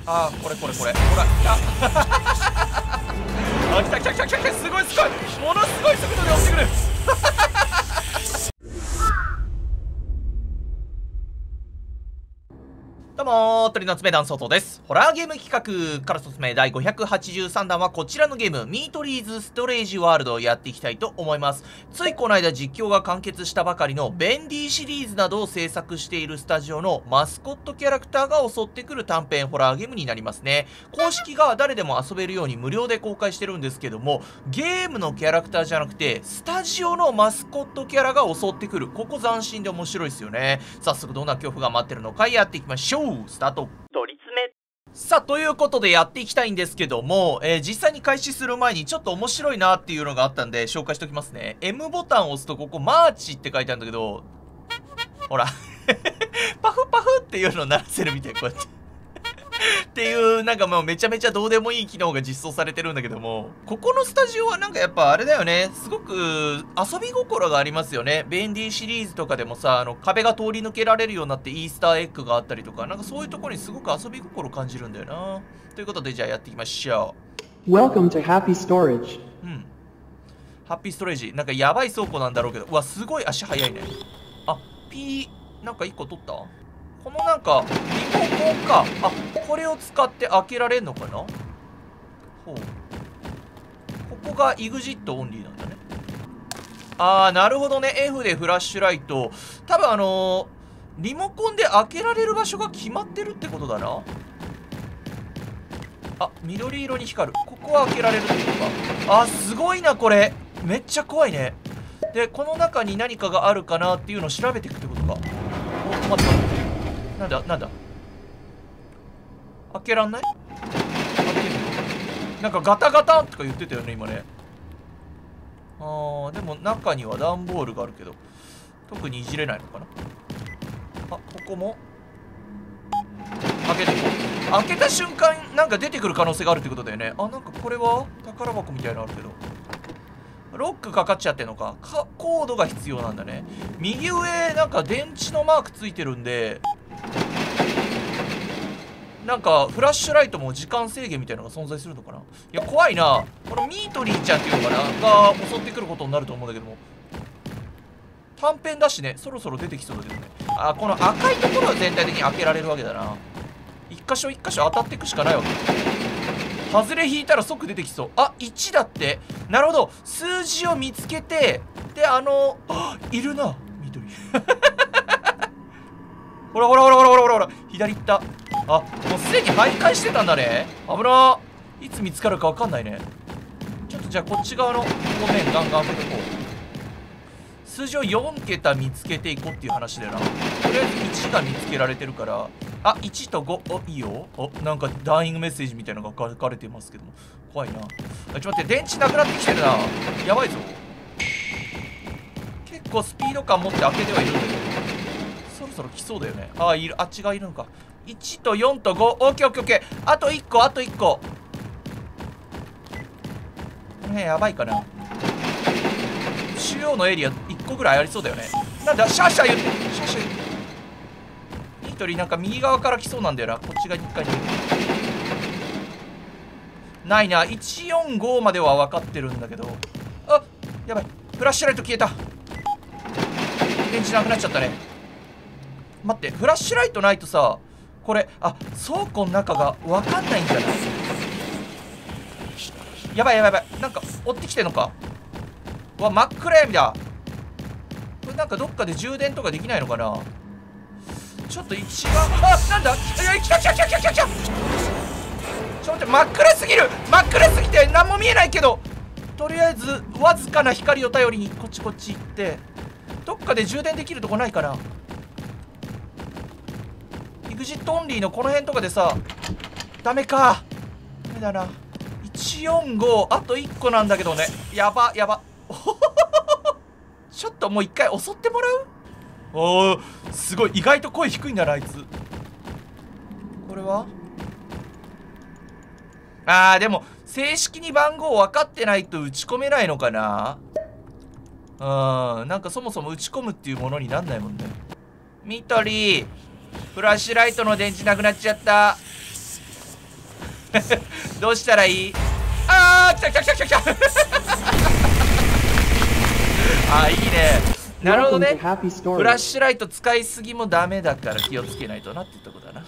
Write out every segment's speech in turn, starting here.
あー、これほら来たあ、来た、すごいものすごい速度で落ちてくるどうもー、鳥の爪団外です。ホラーゲーム企画から説明第583弾はこちらのゲーム、ミートリーズストレージワールドをやっていきたいと思います。ついこの間実況が完結したばかりのベンディシリーズなどを制作しているスタジオのマスコットキャラクターが襲ってくる短編ホラーゲームになりますね。公式が誰でも遊べるように無料で公開してるんですけども、ゲームのキャラクターじゃなくて、スタジオのマスコットキャラが襲ってくる。ここ斬新で面白いですよね。早速どんな恐怖が待ってるのかやっていきましょう。スタート。 取り詰め。 さあ、ということでやっていきたいんですけども、実際に開始する前にちょっと面白いなっていうのがあったんで紹介しておきますね。M ボタンを押すとここマーチって書いてあるんだけど、ほらパフパフっていうのを鳴らせるみたい、こうやってっていう、なんかもうめちゃめちゃどうでもいい機能が実装されてるんだけども、ここのスタジオはなんかやっぱあれだよね、すごく遊び心がありますよね。ベンディシリーズとかでもさ、壁が通り抜けられるようになってイースターエッグがあったりとか、なんかそういうところにすごく遊び心を感じるんだよな。ということでじゃあやっていきましょう。Welcome to Happy Storage。 ハッピーストレージ。なんかやばい倉庫なんだろうけど、うわ、すごい足速いね。あ、P、なんか1個取った？このなんか、リモコンか。あ、これを使って開けられんのかな？ほう。ここが EXIT オンリーなんだね。あー、なるほどね。F でフラッシュライト。多分リモコンで開けられる場所が決まってるってことだな。あ、緑色に光る。ここは開けられるってことか。あ、すごいな、これ。めっちゃ怖いね。で、この中に何かがあるかなっていうのを調べていくってことか。お、待って待って。なんだ開けらんない？開けてみる？なんかガタガタとか言ってたよね、今ね。あー、でも中には段ボールがあるけど、特にいじれないのかな。あ、ここも開けてみよう。開けた瞬間、なんか出てくる可能性があるってことだよね。あ、なんかこれは宝箱みたいなのあるけど。ロックかかっちゃってんのか。コードが必要なんだね。右上、なんか電池のマークついてるんで、なんかフラッシュライトも時間制限みたいなのが存在するのかな。いや、怖いな。このミートリーちゃんっていうのかなが襲ってくることになると思うんだけども、短編だしね、そろそろ出てきそうだけどね。あ、この赤いところは全体的に開けられるわけだな。一箇所一箇所当たっていくしかないわけ。外れ引いたら即出てきそう。あ、1だって。なるほど。数字を見つけて、で、いるな、緑。ほら、左行った。あ、もうすでに徘徊してたんだね。危な。いつ見つかるか分かんないね。ちょっとじゃあこっち側の方面ガンガン開けてこう。数字を4桁見つけていこうっていう話だよな。とりあえず1が見つけられてるから。あ、1と5。お、いいよ。お、なんかダイイングメッセージみたいなのが書かれてますけども。怖いな。ちょっと待って、電池なくなってきてるな。やばいぞ。結構スピード感持って開けてはいるんだけど、そろそろ来そうだよね。あ、いる。あっちがいるのか。1と4と5。オッケーオッケーオッケー。あと1個、あと1個。この辺やばいかな。中央のエリア1個ぐらいありそうだよね。なんだ、シャーシャー言ってる。シャーシャー言ってる。ニトリなんか右側から来そうなんだよな。こっち側に1回に。ないな。145までは分かってるんだけど。あ、やばい。フラッシュライト消えた。電池なくなっちゃったね。待って、フラッシュライトないとさ、これ、あ、倉庫の中が分かんないんじゃない？やばい。なんか追ってきてんのか。うわ、真っ暗闇だ。これなんかどっかで充電とかできないのかな。ちょっと一番、あ、なんだ、いや、来た。ちょっと待って、真っ暗すぎて何も見えないけど、とりあえずわずかな光を頼りにこっち行って、どっかで充電できるとこないかな。EXITオンリーのこの辺とかでさ、ダメか。ダメだな。145、あと1個なんだけどね。やばちょっともう一回襲ってもらう。おー、すごい。意外と声低いんだな、あいつ。これはでも正式に番号分かってないと打ち込めないのかな。なんかそもそも打ち込むっていうものになんないもんね。ミトリー、フラッシュライトの電池なくなっちゃった。 どうしたらいい？あー、来た来た来た来た来たあ、いいね。なるほどね。フラッシュライト使いすぎもダメだから気をつけないとなってとこだな。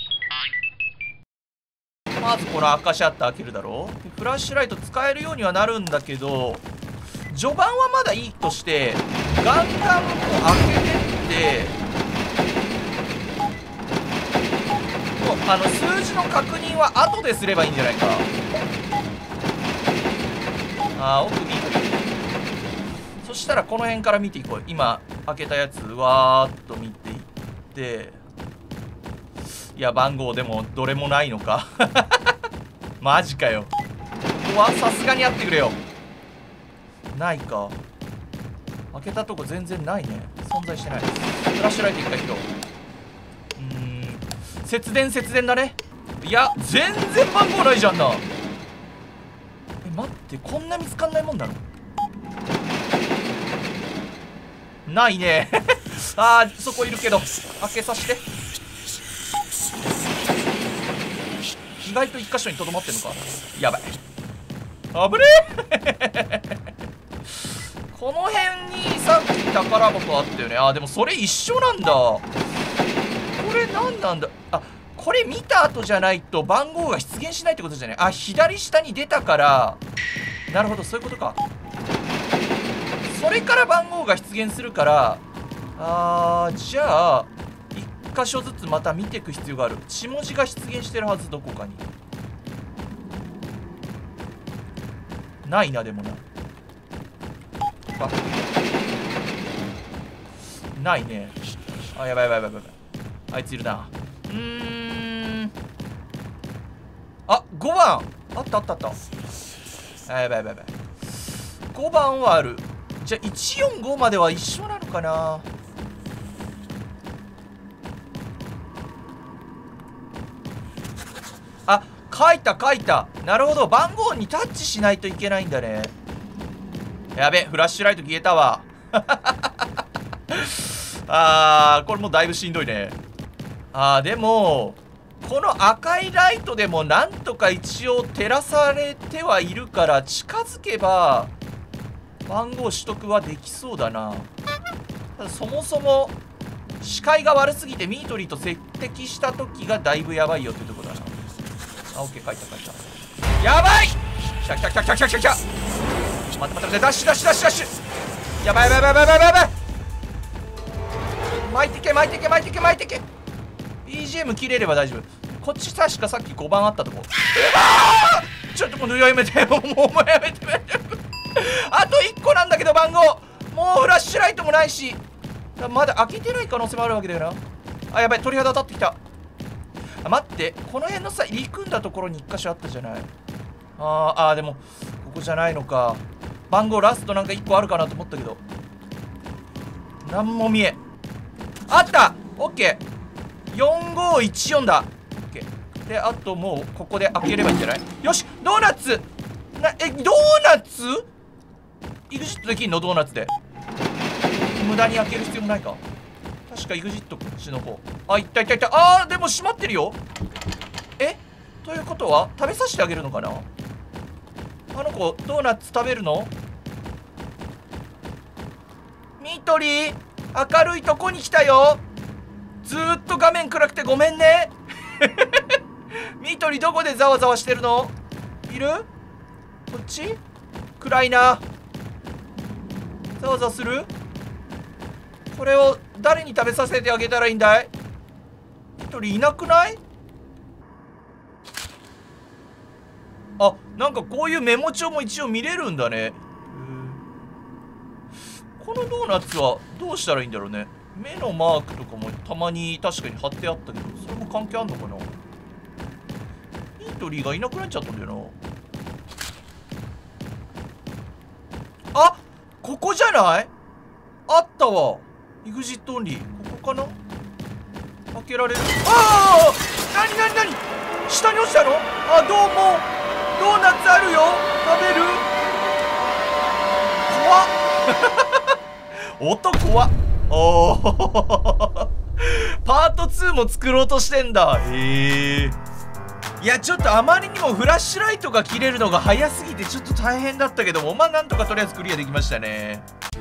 まずこの赤シャッター開けるだろう。フラッシュライト使えるようにはなるんだけど、序盤はまだいいとしてガンガンも開けてってもう数字の確認は後ですればいいんじゃないか。あー、奥見てる。そしたらこの辺から見ていこう。今開けたやつわーっと見ていって、いや番号でもどれもないのかマジかよ。ここはさすがにやってくれよ。ないか。開けたとこ全然ないね。存在してない。フラッシュライト一回拾う。節電だね。いや全然番号ないじゃんな。待って、こんな見つかんないもんだろ。ないねあー、そこいるけど開けさせて。意外と一箇所にとどまってんのか。やばい、危ねえこの辺にさっき宝箱あったよね。あー、でもそれ一緒なんだ。これ何なんだ。あ、これ見た後じゃないと番号が出現しないってことじゃない。あ、左下に出たから。なるほど、そういうことか。それから番号が出現するから、じゃあ1箇所ずつまた見ていく必要がある。血文字が出現してるはず、どこかに。ないな、でもな。ないね。あ、やばいやばいやばいやばい。あいついるな。あ、5番あったあったあった。あ、やばいやばいやばい。5番はある。じゃあ145までは一緒なのかな。あ、書いた書いた。なるほど、番号にタッチしないといけないんだね。やべ、フラッシュライト消えたわこれもうだいぶしんどいね。でもこの赤いライトでもなんとか一応照らされてはいるから、近づけば番号取得はできそうだな。ただそもそも視界が悪すぎてミートリーと接敵した時がだいぶやばいよっていうところだな。オッケー、書いた書いた。やばい、来た来た来た来た来た来た来た。待って待って待って、ダッシュダッシュダッシュダッシュ。やばいやばいやばいやばいやばい。巻いてけ巻いてけ巻いてけ巻いてけ。 BGM 切れれば大丈夫。こっち確かさっき5番あったとこ。ちょっともうやめて、もうやめてあと1個なんだけど番号。もうフラッシュライトもないし、まだ開けてない可能性もあるわけだよな。あ、やばい、鳥肌立ってきた。待って、この辺のさ入り組んだところに1箇所あったじゃない。でもここじゃないのか。番号ラストなんか1個あるかなと思ったけど、なんも見え。あった、オッケー、4514だ。オッケーで、あともうここで開ければいいんじゃない。よし、ドーナツドーナツイグジットできんの？ドーナツで無駄に開ける必要もないか。確かイグジットこっちの方。あ、いったいったいった。でも閉まってるよ。ということは食べさせてあげるのかな。あの子ドーナツ食べるの？ミトリー、明るいとこに来たよ。ずーっと画面暗くてごめんねミトリどこでざわざわしてるの？いる？こっち？暗いな。ざわざわする？これを誰に食べさせてあげたらいいんだい？ミトリいなくない？なんかこういうメモ帳も一応見れるんだね。このドーナツはどうしたらいいんだろうね。目のマークとかもたまに確かに貼ってあったけど、それも関係あんのかな。ミートリーがいなくなっちゃったんだよな。ここじゃない？あったわ。イグジットオンリー。ここかな？開けられる。なになになに？下に落ちたの？どうも。ドーナツあるよ。食べる？怖っ音怖っ。パート2も作ろうとしてんだ。いいやちょっとあまりにもフラッシュライトが切れるのが早すぎてちょっと大変だったけども、まあなんとかとりあえずクリアできましたね。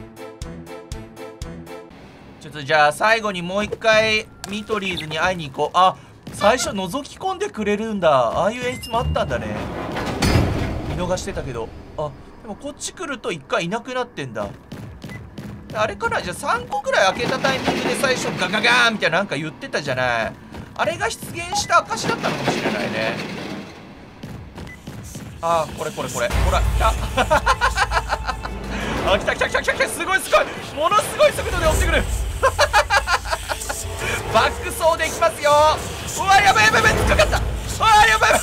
ちょっとじゃあ最後にもう一回ミトリーズに会いに行こう。あ、最初覗き込んでくれるんだ。ああいう演出もあったんだね。見逃してたけど。あ、でもこっち来ると一回いなくなってんだ。あれかな、じゃあ3個くらい開けたタイミングで最初ガガガーンみたいななんか言ってたじゃない。あれが出現した証だったのかもしれないね。あー、これほら来たあ、来たすごいものすごい速度で落ちてくるバック走でいきますよ。うわ、やばい突っかかった。うわ、やばい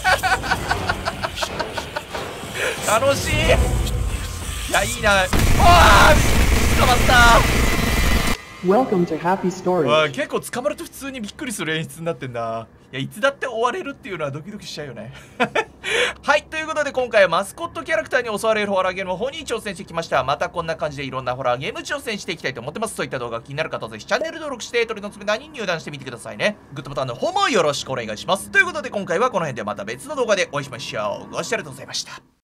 楽しい。いや、いいな。うわー、捕まった。 Welcome to Happy わあ、 Storage. 結構捕まると普通にびっくりする演出になってんな。いや、いつだって追われるっていうのはドキドキしちゃうよねはい、ということで今回はマスコットキャラクターに襲われるホラーゲームの方に挑戦してきました。またこんな感じでいろんなホラーゲーム挑戦していきたいと思ってます。そういった動画が気になる方はぜひチャンネル登録して鳥のつぶなに入団してみてくださいね。グッドボタンの方もよろしくお願いします。ということで今回はこの辺でまた別の動画でお会いしましょう。ご視聴ありがとうございました。